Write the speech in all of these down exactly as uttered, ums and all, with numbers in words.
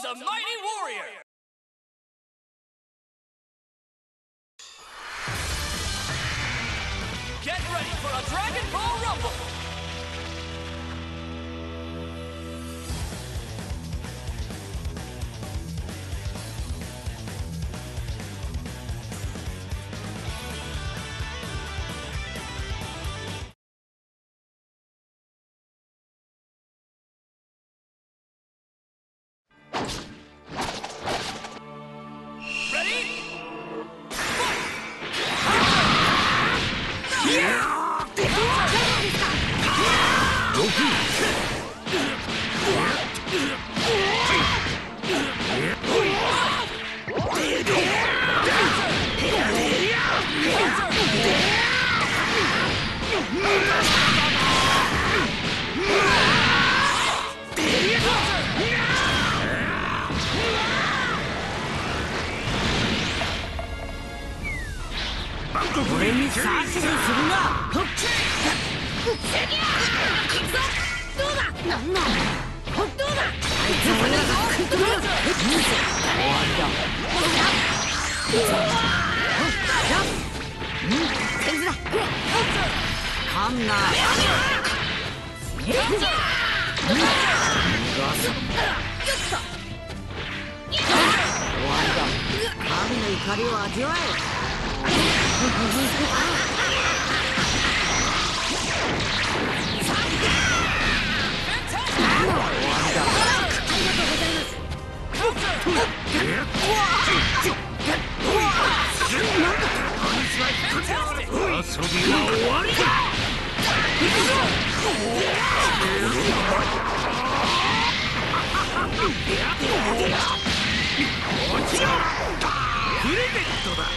comes a mighty warrior! Get ready for a Dragon Ball Rumble! 俺にサーチするな。どうだ。なんだ。どうだ。あいつ俺らが食い止める。終わりだ。うん、手綱。かんな。逃がす。終わりだ。神の怒りを味わえ。遊びは終わりだ。プレゼントだ。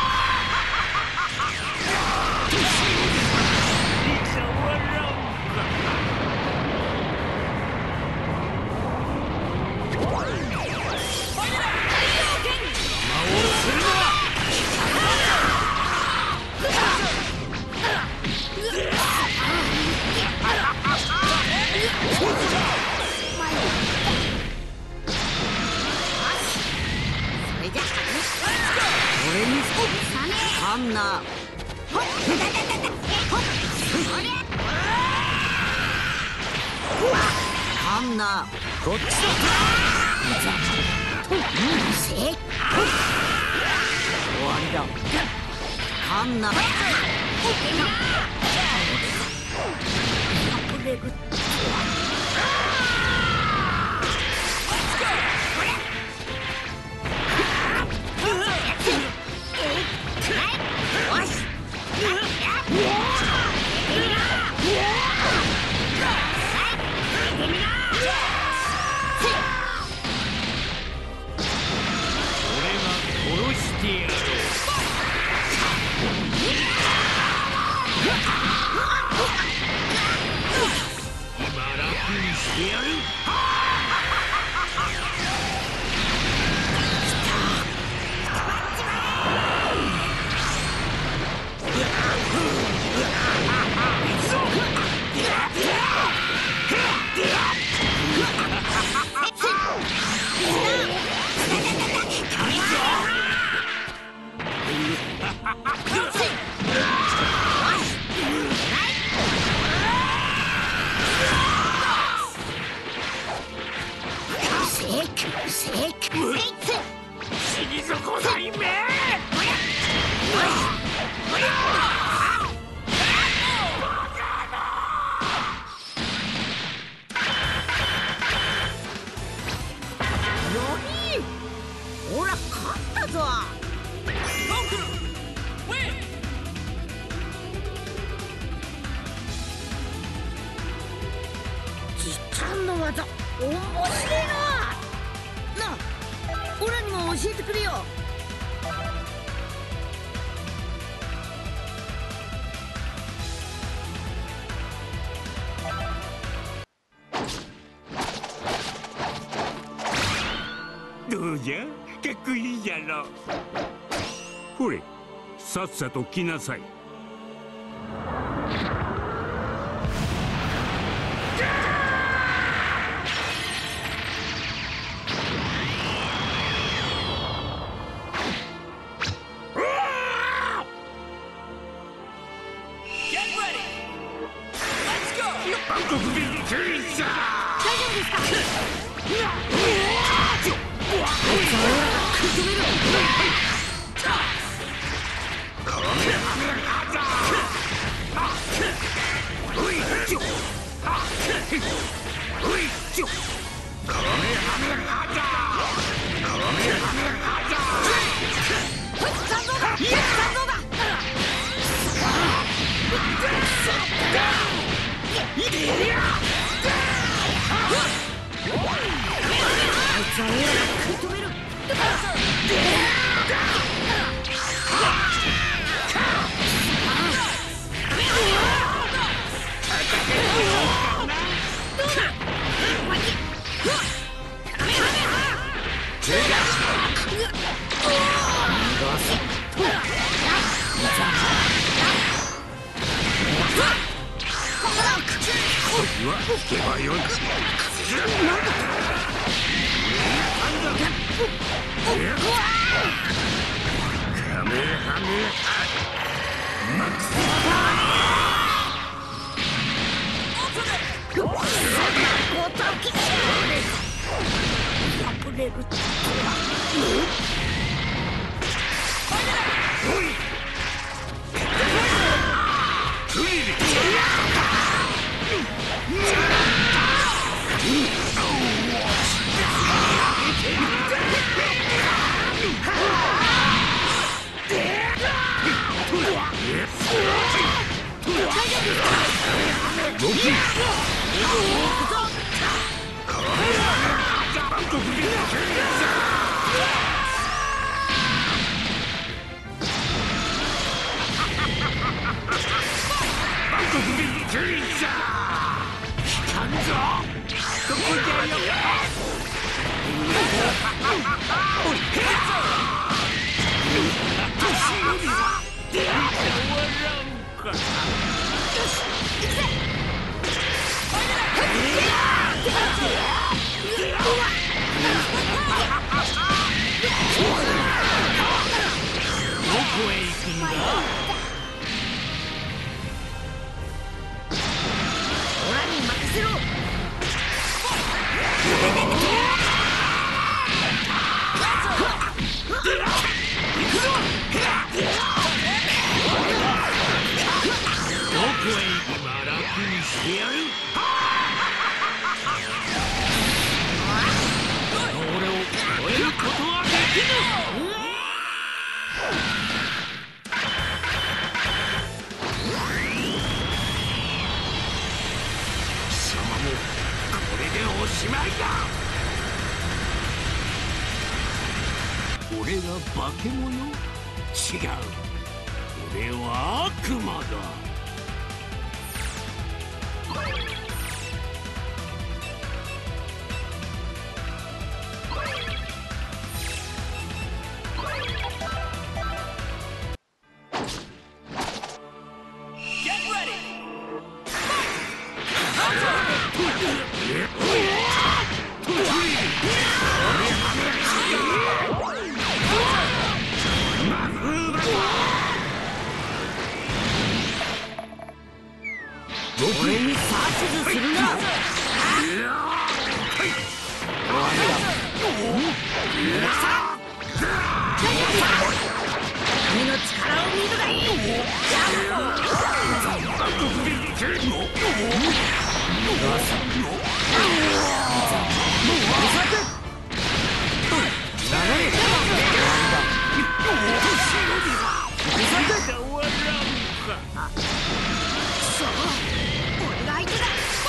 かんな。かんな。こっちだ。終わりだ。かんな。面白いな。なあ、オラにも教えてくれよ。 どうじゃ、かっこいいじゃろ。ほれ、さっさと来なさい。 万国ビリトリーザ大丈夫ですか。 聞けばよい。カメハメハマックス破れるって俺が化け物？違う。俺は悪魔だ。 俺に指図するな。君の力を見るがいい。俺が相手だ。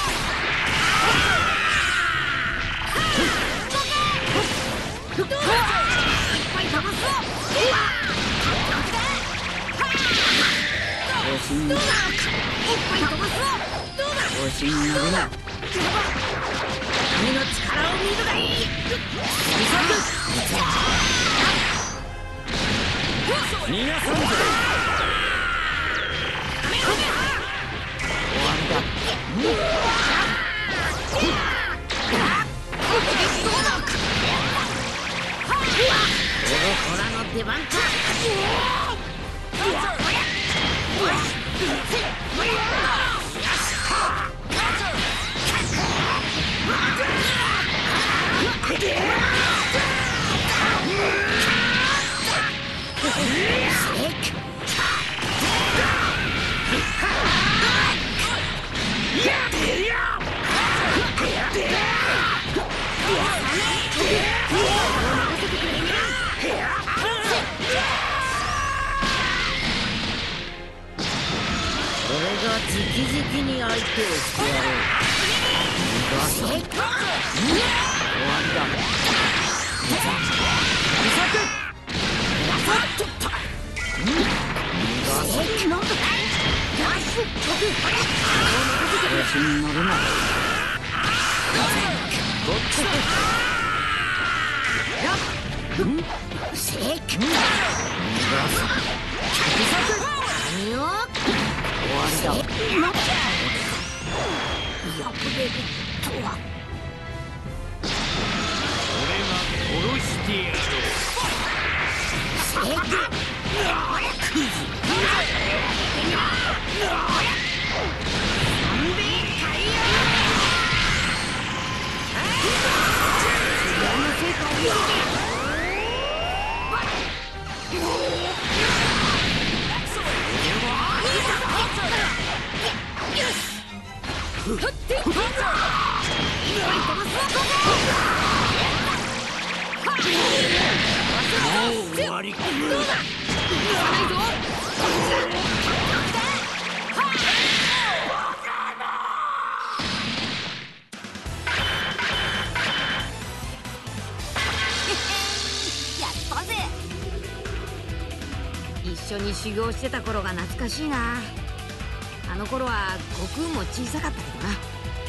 どうだ。いっぱい飛ばすぞ。どうだ。いっぱい飛ばすぞ。どうだ。調子に乗るな。君の力を見るがいい。 逃がさんぞ。 終わりだ。オラの出番か。 俺が直々に相手をしてやろう。逃がさん。終わりだ。調子に乗るな。こっちだ。せっかく逃がさん。終わりだ。やぶれるとは。 俺が殺してやろう。 せっかくクズ。 終わりか。 一緒に修行してた頃が懐かしいな。あの頃は悟空も小さかったけどな。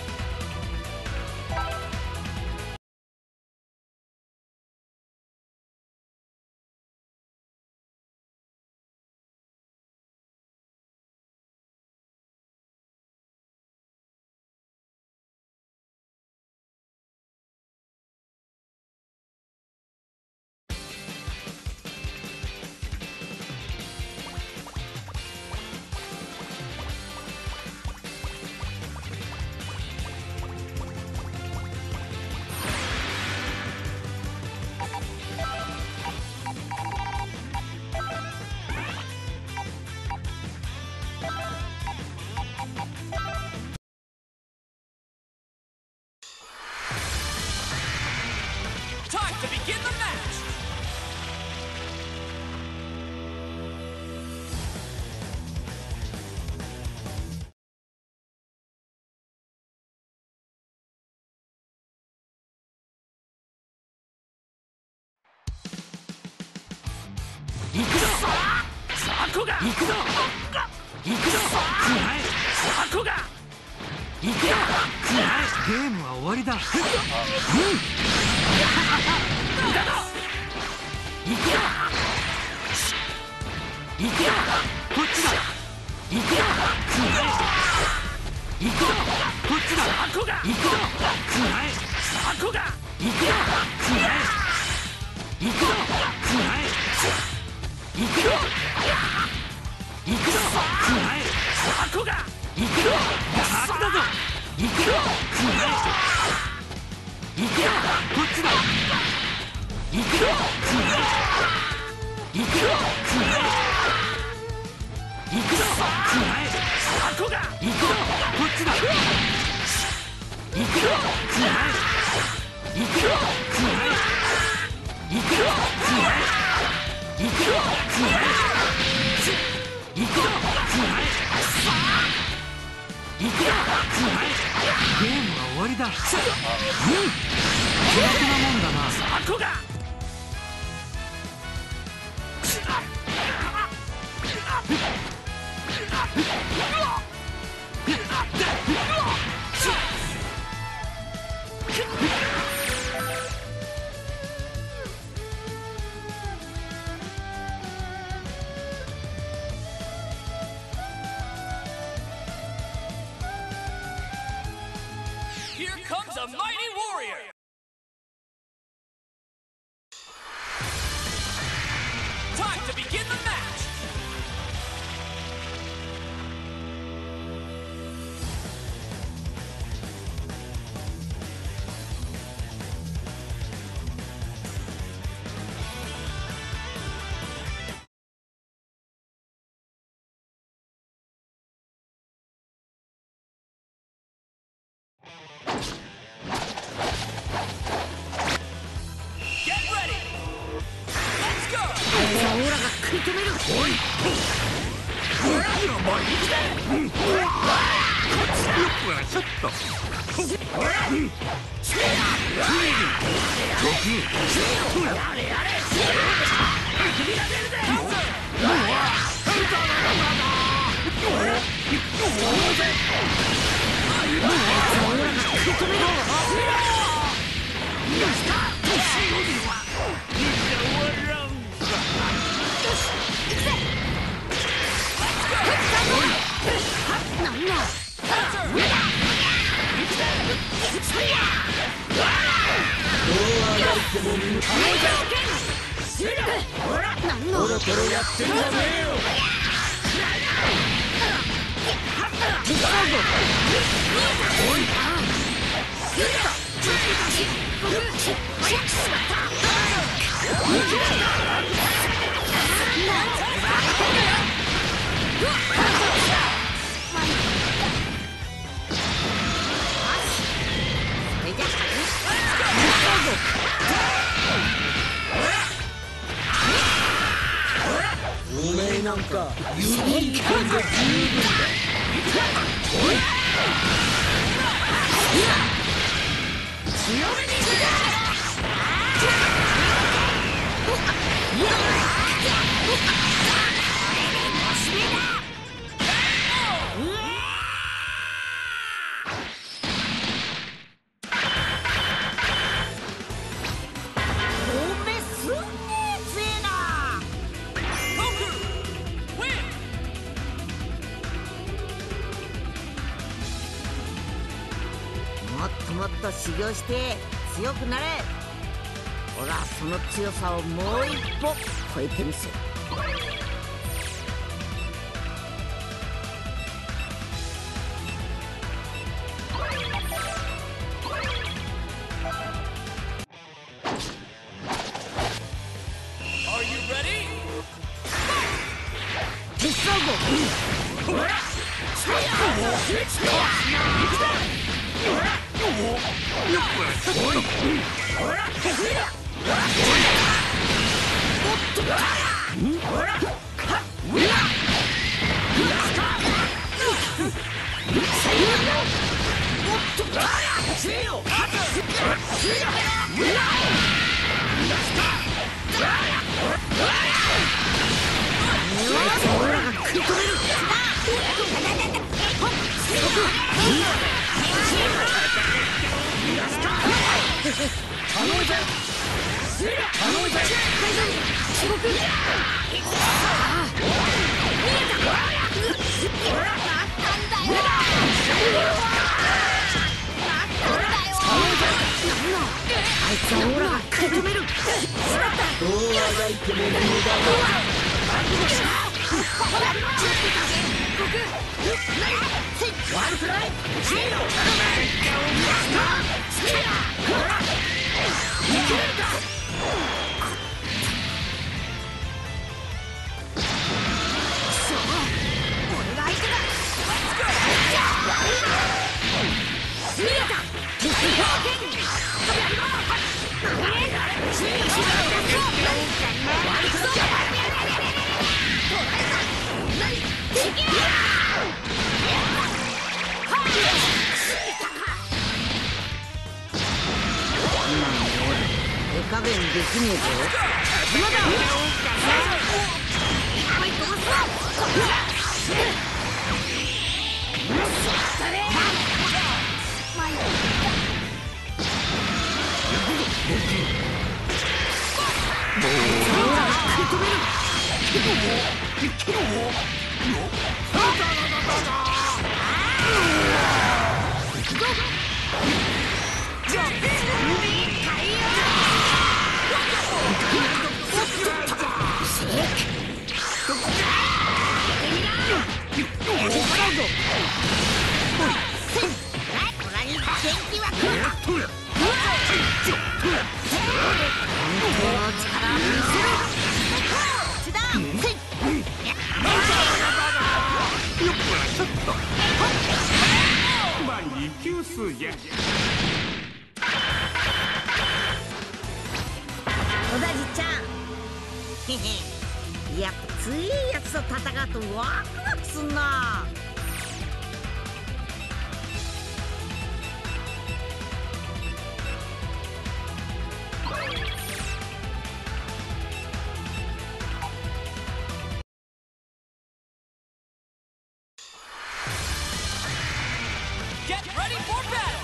Time to begin the match! Ikudo! ゲームは終わりだ。うん。行くよ。行くよ。こっちだ。行くよ。行くよ。こっちだ。行くよ。行くよ。行くよ。行くよ。行くよ。行くよ。行くよ。行くよ。楽だぞ。行くよ。行くよ。こっちだ。行くよ。行くよ。行くよ。行くよ。こっちだ。行くよ。行くよ。行くよ。行くよ。行くよ。行くよ。ゲームは終わりだ。うん。気楽なもんだな。そこが。 Here comes a mighty warrior! Time to begin the match! Get ready! Let's go! オーラが食い止める。おい。やばい。 ちょっとおめえなんかもっともっと修行して強くなれ。俺はその強さをもう一歩超えてみせる。手加減できねえぞ。今だ。小田地ちゃん、へへ、やっぱ強いやつと戦うとワクワクすんな。 for battle!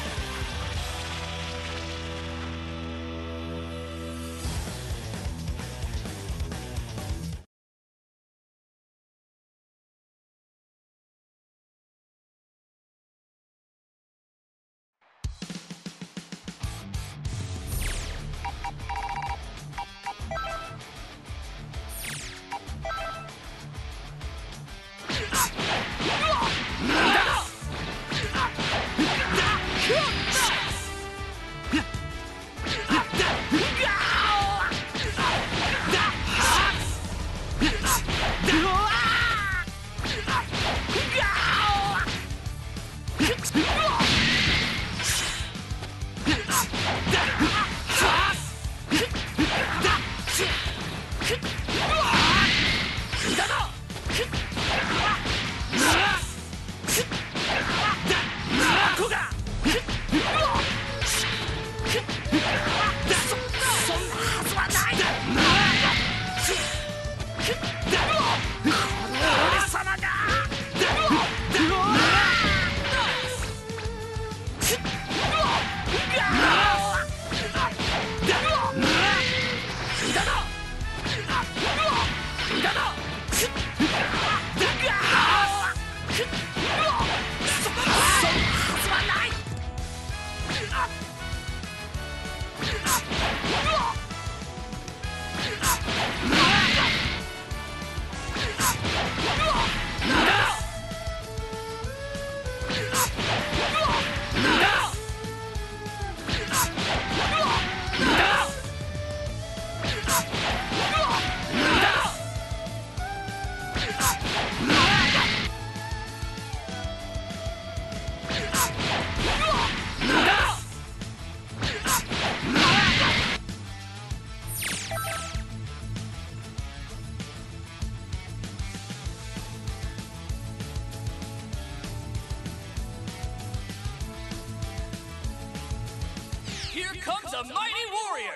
Here comes a mighty warrior!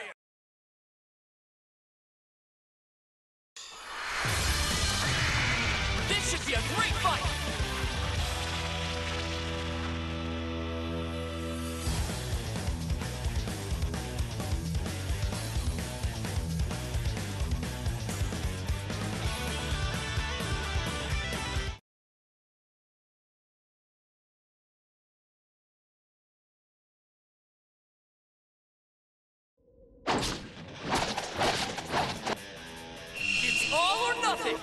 This should be a great fight! It's all or nothing!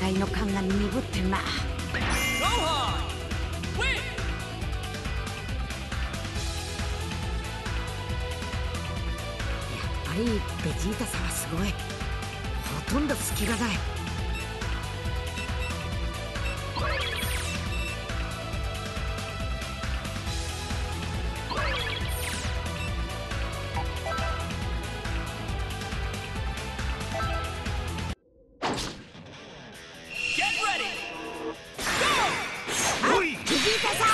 戦いの感が鈍ってるな。 Gohan! Win! やっぱりベジータさんはすごい。ほとんど隙がない。 Get ready! Go! おいベジータさ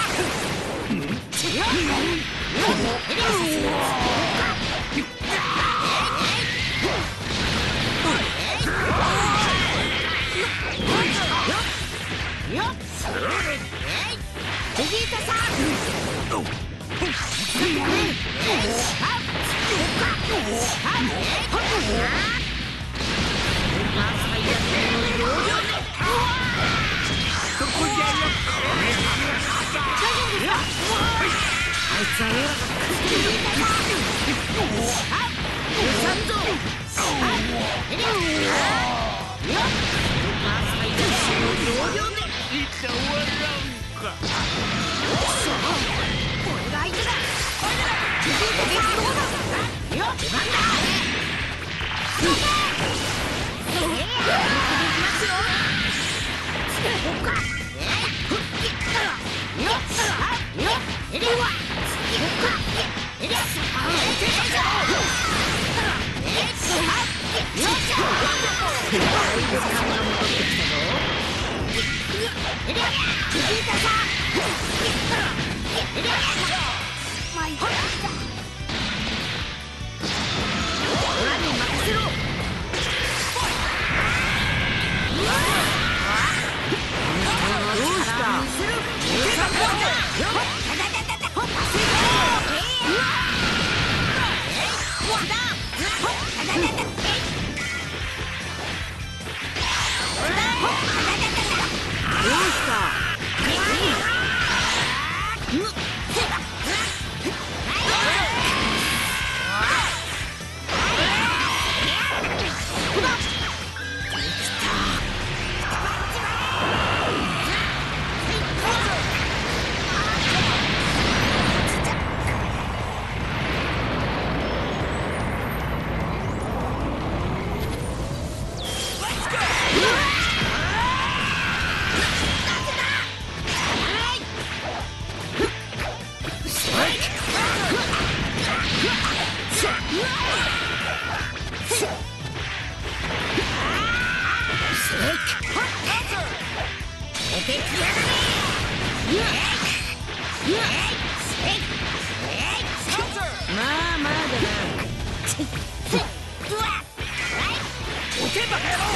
ん。よっ。ベジータさん。 あいつは偉かったまあまあだな。 おけばか野郎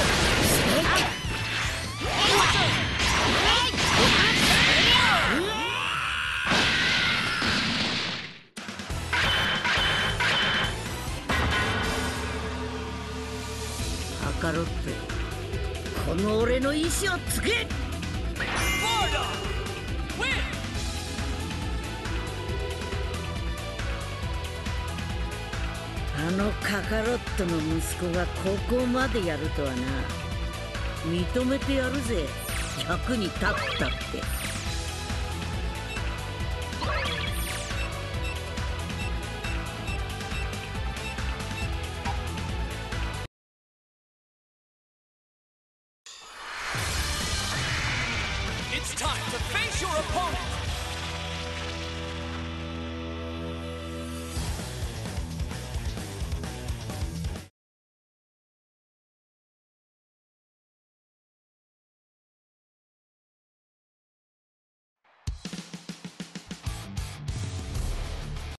カカロット、この俺の意志をつけ。 Bardock! Win! あのカカロットの息子がここまでやるとはな。認めてやるぜ、役に立ったって。 It's time to face your opponent!